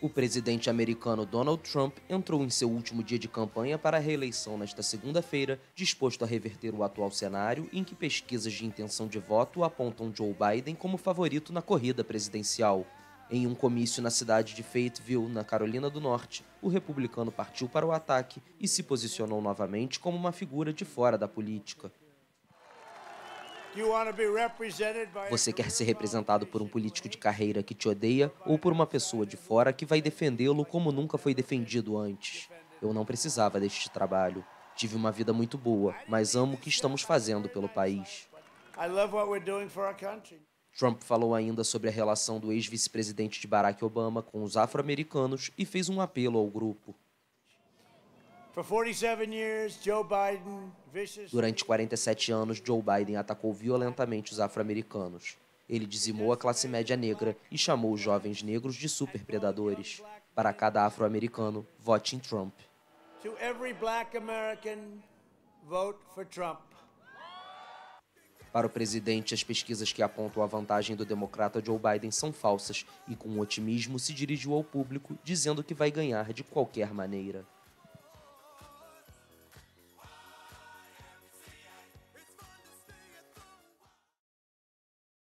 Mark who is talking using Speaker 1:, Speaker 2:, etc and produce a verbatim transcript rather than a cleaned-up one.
Speaker 1: O presidente americano Donald Trump entrou em seu último dia de campanha para a reeleição nesta segunda-feira, disposto a reverter o atual cenário em que pesquisas de intenção de voto apontam Joe Biden como favorito na corrida presidencial. Em um comício na cidade de Fayetteville, na Carolina do Norte, o republicano partiu para o ataque e se posicionou novamente como uma figura de fora da política. Você quer ser representado por um político de carreira que te odeia ou por uma pessoa de fora que vai defendê-lo como nunca foi defendido antes? Eu não precisava deste trabalho. Tive uma vida muito boa, mas amo o que estamos fazendo pelo país. Trump falou ainda sobre a relação do ex-vice-presidente de Barack Obama com os afro-americanos e fez um apelo ao grupo. Durante quarenta e sete anos, Joe Biden atacou violentamente os afro-americanos. Ele dizimou a classe média negra e chamou os jovens negros de superpredadores. Para cada afro-americano, vote em Trump. Para o presidente, as pesquisas que apontam a vantagem do democrata Joe Biden são falsas e, com otimismo, se dirigiu ao público, dizendo que vai ganhar de qualquer maneira.